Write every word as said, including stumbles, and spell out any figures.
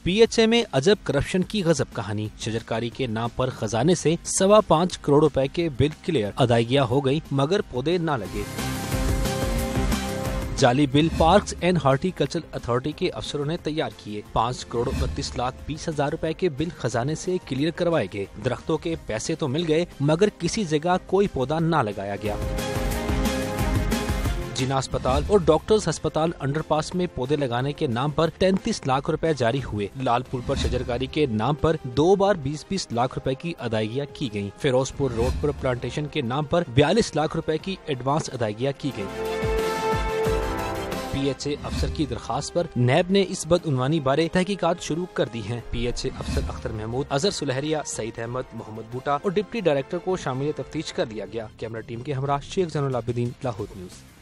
PHA में अजब corruption की गजब कहानी। शजरकारी के नाम पर खजाने से सवा पाँच करोड़ रुपए के बिल क्लियर, अदायगियां हो गई मगर पौधे न लगे। जाली bill parks and horticulture authority के अफसरों ने तैयार किए। पाँच करोड़ बत्तीस लाख बीस हजार रुपए के बिल खजाने से क्लियर करवाए गए। दरख्तों के पैसे तो मिल गए मगर किसी जगह कोई पौधा न लगाया गया। जिना अस्पताल और डॉक्टर्स अस्पताल अंडरपास में पौधे लगाने के नाम पर तैंतीस लाख रुपए जारी हुए। लालपुर पर शजरकारी के नाम पर दो बार बीस बीस लाख रुपए की अदायगियां की गयी। फिरोजपुर रोड पर प्लांटेशन के नाम पर बयालीस लाख रुपए की एडवांस अदायगियां की गयी। पीएचए अफसर की दरखास्त पर नैब ने इस बदउनवानी बारे तहकीकात शुरू कर दी है। पीएचए अफसर अख्तर महमूद, अजहर सुलहरिया, सईद अहमद, मोहम्मद बूटा और डिप्टी डायरेक्टर को शामिल तफ्तीश कर लिया गया। कैमरा टीम के हमरा शेख जैनुल आबिदीन, लाहौर न्यूज।